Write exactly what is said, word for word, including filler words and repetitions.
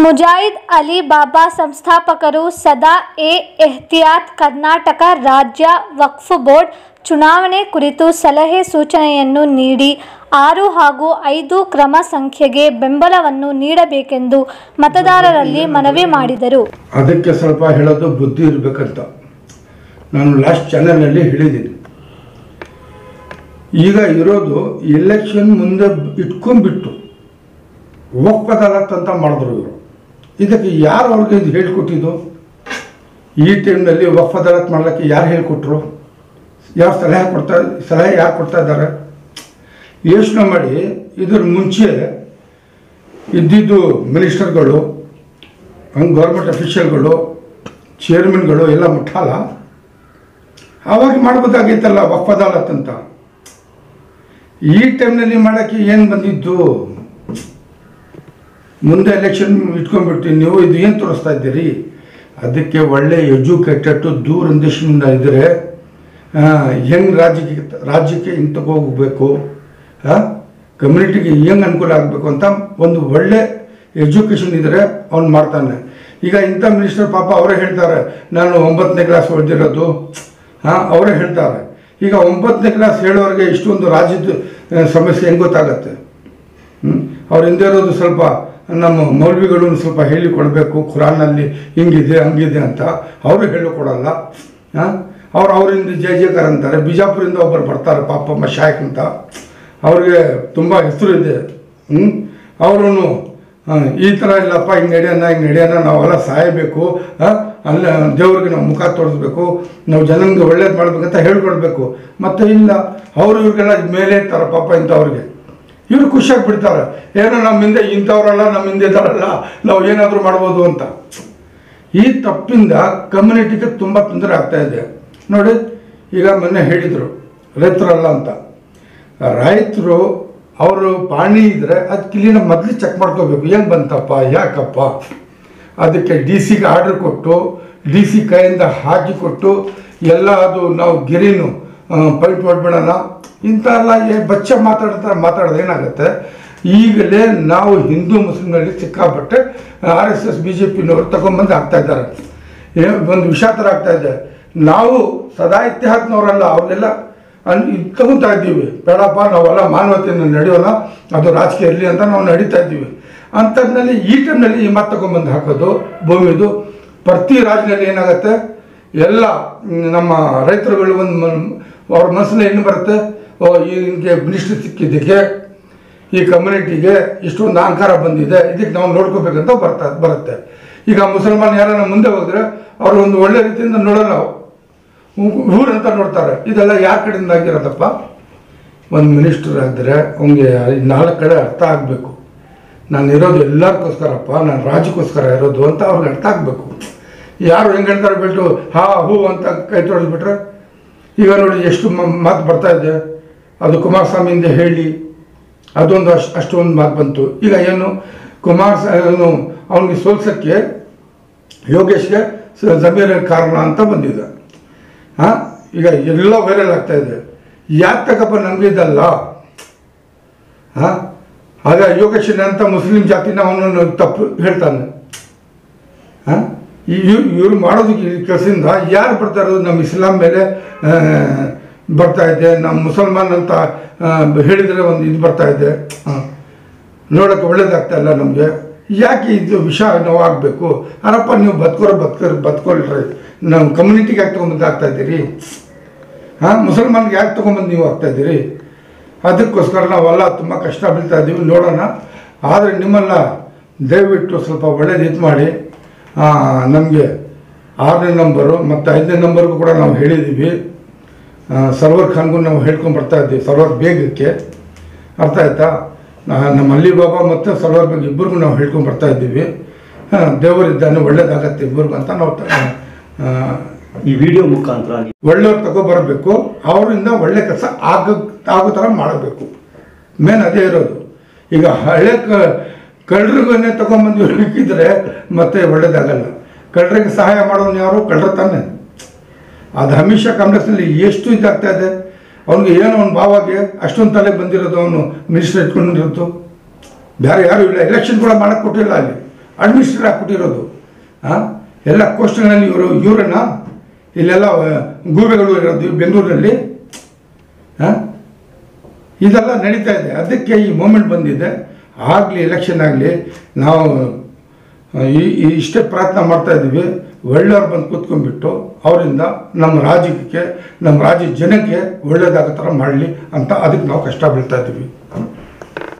ಮುಜಾಹಿದ್ ಅಲಿ ಬಾಬಾ ಸಂಸ್ಥಾಪಕರು ಸದಾ ಎ ಎಹ್ತಿಯಾತ್ ಕರ್ನಾಟಕ ರಾಜ್ಯ ವಕ್ಫ್ ಬೋರ್ಡ್ ಚುನಾವಣೆ ಕುರಿತು ಸಲಹೆ ಸೂಚನೆಯನ್ನು ನೀಡಿ ಆರು ಹಾಗೂ ಐದು ಕ್ರಮ ಸಂಖ್ಯೆಗೆ ಬೆಂಬಲವನ್ನು ನೀಡಬೇಕೆಂದು ಮತದಾರರಲ್ಲಿ ಮನವಿ ಮಾಡಿದರು. ಅದಕ್ಕೆ ಸ್ವಲ್ಪ ಹೇಳೋದು ಬುದ್ಧಿ ಇರಬೇಕಂತ ನಾನು ಲಾಸ್ಟ್ ಚಾನೆಲ್ನಲ್ಲಿ ಹೇಳಿದ್ದೀನಿ. ಈಗ ಇರೋದು ಎಲೆಕ್ಷನ್ ಮುಂದೆ ಇಟ್ಕೊಂಡ್ಬಿಟ್ಟು ವಕ್ಫ್ ಅದಾಲತ್ ಅಂತ ಮಾಡಿದ್ರು ಇವರು. ಇದಕ್ಕೆ ಯಾರು ಅವ್ರಿಗೆ ಇದು ಹೇಳ್ಕೊಟ್ಟಿದ್ದು? ಈ ಟೈಮ್ನಲ್ಲಿ ವಕ್ಫ್ ಅದಾಲತ್ ಮಾಡಲಿಕ್ಕೆ ಯಾರು ಹೇಳ್ಕೊಟ್ರು? ಯಾವ ಸಲಹೆ ಕೊಡ್ತಾ ಸಲಹೆ ಯಾರು ಕೊಡ್ತಾ ಇದ್ದಾರೆ? ಯೋಚನೆ ಮಾಡಿ. ಇದ್ರ ಮುಂಚೆ ಇದ್ದಿದ್ದು ಮಿನಿಸ್ಟರ್ಗಳು, ಹಂಗೆ ಗೌರ್ಮೆಂಟ್ ಅಫಿಷಿಯಲ್ಗಳು, ಚೇರ್ಮನ್ಗಳು ಎಲ್ಲ ಮುಟ್ಟಲ್ಲ. ಆವಾಗ ಮಾಡ್ಬೋದಾಗಿತ್ತಲ್ಲ ವಕ್ಫ್ ಅದಾಲತ್ ಅಂತ. ಈ ಟೈಮ್ನಲ್ಲಿ ಮಾಡೋಕ್ಕೆ ಏನು ಬಂದಿದ್ದು? ಮುಂದೆ ಎಲೆಕ್ಷನ್ ಇಟ್ಕೊಂಡ್ಬಿಟ್ಟು ನೀವು ಇದು ಏನು ತೋರಿಸ್ತಾ ಇದ್ದೀರಿ? ಅದಕ್ಕೆ ಒಳ್ಳೆ ಎಜುಕೇಟೆಡ್ ದೂರದರ್ಶನದಿಂದ ಇದ್ದರೆ ಹೆಂಗೆ ರಾಜ್ಯಕ್ಕೆ ರಾಜ್ಯಕ್ಕೆ ಹಿಂಗೆ ತಗೋಬೇಕು, ಕಮ್ಯುನಿಟಿಗೆ ಹೆಂಗೆ ಅನುಕೂಲ ಆಗಬೇಕು ಅಂತ ಒಂದು ಒಳ್ಳೆ ಎಜುಕೇಷನ್ ಇದ್ದರೆ ಅವ್ನು ಮಾಡ್ತಾನೆ. ಈಗ ಇಂಥ ಮಿನಿಸ್ಟರ್ ಪಾಪ ಅವರೇ ಹೇಳ್ತಾರೆ, ನಾನು ಒಂಬತ್ತನೇ ಕ್ಲಾಸ್ ಓದಿರೋದು, ಹಾಂ ಅವರೇ ಹೇಳ್ತಾರೆ. ಈಗ ಒಂಬತ್ತನೇ ಕ್ಲಾಸ್ ಹೇಳೋರಿಗೆ ಇಷ್ಟೊಂದು ರಾಜ್ಯದ ಸಮಸ್ಯೆ ಹೆಂಗೆ ಗೊತ್ತಾಗತ್ತೆ? ಹ್ಞೂ ಅವ್ರು ಹಿಂದೆ ಇರೋದು ಸ್ವಲ್ಪ ನಮ್ಮ ಮೌಲ್ವಿಗಳು ಸ್ವಲ್ಪ ಹೇಳಿಕೊಡ್ಬೇಕು, ಖುರಾನಲ್ಲಿ ಹಿಂಗಿದೆ ಹಂಗಿದೆ ಅಂತ. ಅವರು ಹೇಳಿಕೊಡಲ್ಲ. ಹಾಂ ಅವ್ರು ಅವರಿಂದ ಜಯ ಜಯಕಾರ ಅಂತಾರೆ. ಬಿಜಾಪುರಿಂದ ಒಬ್ಬರು ಬರ್ತಾರೆ ಪಾಪ ಮಶಾಯಕ್ ಅಂತ, ಅವ್ರಿಗೆ ತುಂಬ ಹೆಸರು ಇದೆ. ಹ್ಞೂ ಅವರು ಈ ಥರ ಇಲ್ಲಪ್ಪ, ಹಿಂಗೆ ನಡೆಯೋಣ ಹಿಂಗೆ ನಡೆಯೋಣ, ನಾವೆಲ್ಲ ಸಾಯಬೇಕು, ಅಲ್ಲ ದೇವ್ರಿಗೆ ನಾವು ಮುಖ ತೋರಿಸ್ಬೇಕು, ನಾವು ಜನಂಗೆ ಒಳ್ಳೇದು ಮಾಡ್ಬೇಕಂತ ಹೇಳ್ಕೊಡ್ಬೇಕು. ಮತ್ತು ಇಲ್ಲ ಅವರು ಇವ್ರಿಗೆಲ್ಲ ಮೇಲೆ ಇರ್ತಾರೆ ಪಾಪ ಇಂಥವ್ರಿಗೆ. ಇವರು ಖುಷಿಯಾಗಿ ಬಿಡ್ತಾರೆ, ಏನೋ ನಮ್ಮಿಂದ ಇಂಥವ್ರಲ್ಲ ನಮ್ಮಿಂದ ಇದ್ದಾರಲ್ಲ, ನಾವು ಏನಾದರೂ ಮಾಡ್ಬೋದು ಅಂತ. ಈ ತಪ್ಪಿಂದ ಕಮ್ಯುನಿಟಿಗೆ ತುಂಬ ತೊಂದರೆ ಆಗ್ತಾಯಿದೆ ನೋಡಿ. ಈಗ ಮೊನ್ನೆ ಹೇಳಿದರು ರೈತರಲ್ಲ ಅಂತ. ರೈತರು ಅವರು ಪಾಣಿ ಇದ್ದರೆ ಅದು ಕ್ಲೀನ ಮೊದಲು ಚೆಕ್ ಮಾಡ್ಕೋಬೇಕು, ಏನು ಬಂತಪ್ಪ ಯಾಕಪ್ಪ. ಅದಕ್ಕೆ ಡಿ ಸಿಗೆ ಆರ್ಡ್ರ್ ಕೊಟ್ಟು ಡಿ ಸಿ ಕೈಯಿಂದ ಹಾಕಿಕೊಟ್ಟು ಎಲ್ಲ ಅದು ನಾವು ಗಿರಿನು ಪೈಪ್ ಮಾಡಿಬಿಡೋಣ ಇಂಥ ಎಲ್ಲ ಬಚ್ಚ ಮಾತಾಡ್ತಾರೆ. ಮಾತಾಡೋದು ಏನಾಗುತ್ತೆ? ಈಗಲೇ ನಾವು ಹಿಂದೂ ಮುಸ್ಲಿಮ್ನಲ್ಲಿ ಸಿಕ್ಕಾಪಟ್ಟೆ R S S B J ಪಿನವರು ತಗೊಂಡ್ಬಂದು ಆಗ್ತಾಯಿದ್ದಾರೆ. ಒಂದು ವಿಷ ಥರ ಆಗ್ತಾಯಿದೆ. ನಾವು ಸದಾ ಇತಿಹಾಸನವರಲ್ಲ, ಅವ್ರಿಗೆಲ್ಲ ಅನ್ ಇದು ತಗೊತಾ ಇದ್ದೀವಿ. ಬೇಡಪ್ಪ ನಾವೆಲ್ಲ ಮಾನವತೆಯನ್ನು ನಡೆಯೋಣ, ಅದು ರಾಜಕೀಯ ಇರಲಿ ಅಂತ ನಾವು ನಡೀತಾ ಇದ್ದೀವಿ. ಅಂಥದ್ರಲ್ಲಿ ಈ ಟೈಮ್ನಲ್ಲಿ ಈ ಮಾತು ತಗೊಂಡ್ಬಂದು ಹಾಕೋದು ಭೂಮಿದು. ಪ್ರತಿ ರಾಜ್ಯದಲ್ಲಿ ಏನಾಗುತ್ತೆ, ಎಲ್ಲ ನಮ್ಮ ರೈತರುಗಳು ಒಂದು ಅವ್ರ ಮನಸ್ಸಿನಲ್ಲಿ ಏನು ಬರುತ್ತೆ, ಓ ಹಿಂಗೆ ಮಿನಿಸ್ಟ್ರಿ ಸಿಕ್ಕಿದ್ದಕ್ಕೆ ಈ ಕಮ್ಯುನಿಟಿಗೆ ಇಷ್ಟೊಂದು ಅಹಂಕಾರ ಬಂದಿದೆ, ಇದಕ್ಕೆ ನಾವು ನೋಡ್ಕೋಬೇಕಂತ ಬರ್ತಾ ಬರುತ್ತೆ. ಈಗ ಮುಸಲ್ಮಾನ್ ಯಾರನ್ನ ಮುಂದೆ ಹೋದರೆ ಅವರು ಒಂದು ಒಳ್ಳೆ ರೀತಿಯಿಂದ ನೋಡೋಲ್ಲ, ಊರಂತ ನೋಡ್ತಾರೆ. ಇದೆಲ್ಲ ಯಾರ ಕಡೆಯಿಂದ ಆಗಿರೋದಪ್ಪ? ಒಂದು ಮಿನಿಸ್ಟರ್ ಆಗಿದ್ರೆ ಅವನಿಗೆ ನಾಲ್ಕು ಕಡೆ ಅರ್ಥ ಆಗಬೇಕು. ನಾನು ಇರೋದು ಎಲ್ಲರಿಗೋಸ್ಕರಪ್ಪ, ನಾನು ರಾಜ್ಯಕ್ಕೋಸ್ಕರ ಇರೋದು ಅಂತ ಅವ್ರಿಗೆ ಅರ್ಥ ಆಗಬೇಕು. ಯಾರು ಹೆಂಗೆ ಹೇಳ್ತಾರೆ ಬಿಟ್ಟು ಹಾ ಹೂ ಅಂತ ಕೈ ತೊಳೆದ್ಬಿಟ್ರೆ ಈಗ ನೋಡಿ ಎಷ್ಟು ಮಾತು ಬರ್ತಾ ಇದೆ. ಅದು ಕುಮಾರಸ್ವಾಮಿಯಿಂದ ಹೇಳಿ ಅದೊಂದು ಅಷ್ಟು ಅಷ್ಟೊಂದು ಮಾತು ಬಂತು. ಈಗ ಏನು ಕುಮಾರಸ್ವಾಮಿ ಅವನಿಗೆ ಸೋಲ್ಸೋಕ್ಕೆ ಯೋಗೇಶ್ಗೆ ಜಮೀರ್ ಕಾರಣ ಅಂತ ಬಂದಿದೆ. ಹಾಂ ಈಗ ಎಲ್ಲ ವೈರಲ್ ಆಗ್ತಾ ಇದೆ. ಯಾಕೆ ತಗಪ್ಪ ನಮಗೆ ಇದಲ್ಲ? ಹಾಂ ಆಗ ಯೋಗೇಶನ ಅಂತ ಮುಸ್ಲಿಂ ಜಾತಿನ ಅವನನ್ನು ತಪ್ಪು ಹೇಳ್ತಾನೆ. ಹಾಂ ಇವ್ ಇವ್ರು ಮಾಡೋದಕ್ಕೆ ಕೆಲಸದಿಂದ ಯಾರು ಬರ್ತಾ ಇರೋದು? ನಮ್ಮ ಇಸ್ಲಾಂ ಮೇಲೆ ಬರ್ತಾ ಇದೆ, ನಮ್ಮ ಮುಸಲ್ಮಾನ್ ಅಂತ ಹೇಳಿದರೆ ಒಂದು ಇದು ಬರ್ತಾ ಇದೆ. ಹಾಂ ನೋಡೋಕ್ಕೆ ಒಳ್ಳೇದಾಗ್ತಾ ಇಲ್ಲ ನಮಗೆ. ಯಾಕೆ ಇದು ವಿಷ ನಾವು ಆಗಬೇಕು? ಅರಪ್ಪ ನೀವು ಬದುಕೋರು ಬದುಕೋರು ಬದುಕೊಳ್ರಿ, ನಾವು ಕಮ್ಯುನಿಟಿಗೆ ಯಾಕೆ ತೊಗೊಂಬಂದು ಆಗ್ತಾಯಿದ್ದೀರಿ? ಹಾಂ ಮುಸಲ್ಮಾನ್ಗೆ ಯಾಕೆ ತೊಗೊಂಬಂದು ನೀವು ಆಗ್ತಾಯಿದ್ದೀರಿ? ಅದಕ್ಕೋಸ್ಕರ ನಾವೆಲ್ಲ ತುಂಬ ಕಷ್ಟ ಬೀಳ್ತಾ ಇದ್ದೀವಿ. ನೋಡೋಣ. ಆದರೆ ನಿಮ್ಮನ್ನ ದಯವಿಟ್ಟು ಸ್ವಲ್ಪ ಒಳ್ಳೇದು ಇದು ಮಾಡಿ. ನಮಗೆ ಆರನೇ ನಂಬರು ಮತ್ತು ಐದನೇ ನಂಬರ್ಗೂ ಕೂಡ ನಾವು ಹೇಳಿದ್ದೀವಿ. ಸರ್ವರ್ ಖಾನ್ಗೂ ನಾವು ಹೇಳ್ಕೊಂಡು ಬರ್ತಾ ಇದ್ದೀವಿ, ಸರ್ವರ್ ಬೇಗಕ್ಕೆ. ಅರ್ಥ ಆಯ್ತಾ? ನಮ್ಮ ಅಲಿ ಬಾಬಾ ಮತ್ತು ಸರ್ವರ್ ಬೇಗ ಇಬ್ಬರಿಗೂ ನಾವು ಹೇಳ್ಕೊಂಡು ಬರ್ತಾ ಇದ್ದೀವಿ. ಹಾಂ ದೇವರಿದ್ದಾನೆ, ಒಳ್ಳೇದಾಗತ್ತೆ ಇಬ್ಬರಿಗೂ ಅಂತ ನಾವು ಈ ವಿಡಿಯೋ ಮುಖಾಂತರ ಒಳ್ಳೆಯವ್ರು ತಗೊಬರಬೇಕು. ಅವರಿಂದ ಒಳ್ಳೆ ಕೆಲಸ ಆಗ ಆಗೋ ಥರ ಮಾಡಬೇಕು. ಮೇನ್ ಅದೇ ಇರೋದು. ಈಗ ಹಳೆ ಕ ಕಳ್ಳರಿಗನ್ನೇ ತೊಗೊಂಬಂದು ಹಿಕ್ಕಿದ್ರೆ ಮತ್ತೆ ಒಳ್ಳೇದಾಗಲ್ಲ. ಕಳ್ಳರಿಗೆ ಸಹಾಯ ಮಾಡೋನು ಯಾರು? ಕಳ್ಳರ ತಾನೆ. ಅದು ಹಮೇಶ ಕಾಂಗ್ರೆಸ್ನಲ್ಲಿ ಎಷ್ಟು ಇದಾಗ್ತಾ ಇದೆ. ಅವನಿಗೆ ಏನೋ ಅವನ ಭಾವಾಗೆ ಅಷ್ಟೊಂದು ತಲೆ ಬಂದಿರೋದು, ಅವನು ಮಿನಿಸ್ಟರ್ ಇಟ್ಕೊಂಡಿರೋದು. ಬೇರೆ ಯಾರು ಇಲ್ಲ. ಎಲೆಕ್ಷನ್ ಕೂಡ ಮಾಡೋಕ್ಕೆ ಕೊಟ್ಟಿಲ್ಲ ಅಲ್ಲಿ. ಅಡ್ಮಿನಿಸ್ಟ್ರೇಟರ್ ಹಾಕ್ಬಿಟ್ಟಿರೋದು. ಹಾಂ ಎಲ್ಲ ಕೋಸ್ಟ್ಗಳಲ್ಲಿ ಇವರು ಇವರನ್ನ ಇಲ್ಲೆಲ್ಲ ಗೂಬೆಗಳು ಇರೋದು ಬೆಂಗಳೂರಿನಲ್ಲಿ. ಹಾಂ ಇದೆಲ್ಲ ನಡೀತಾ ಇದೆ. ಅದಕ್ಕೆ ಈ ಮೂಮೆಂಟ್ ಬಂದಿದೆ. ಆಗಲಿ ಎಲೆಕ್ಷನ್ ಆಗಲಿ ನಾವು ಈ ಇಷ್ಟೇ ಪ್ರಾರ್ಥನೆ ಮಾಡ್ತಾಯಿದ್ದೀವಿ, ಒಳ್ಳೆಯವ್ರು ಬಂದು ಕೂತ್ಕೊಂಡ್ಬಿಟ್ಟು ಅವರಿಂದ ನಮ್ಮ ರಾಜ್ಯಕ್ಕೆ ನಮ್ಮ ರಾಜ್ಯ ಜನಕ್ಕೆ ಒಳ್ಳೇದಾಗೋ ಥರ ಮಾಡಲಿ ಅಂತ ಅದಕ್ಕೆ ನಾವು ಕಷ್ಟ ಬೀಳ್ತಾ ಇದ್ದೀವಿ.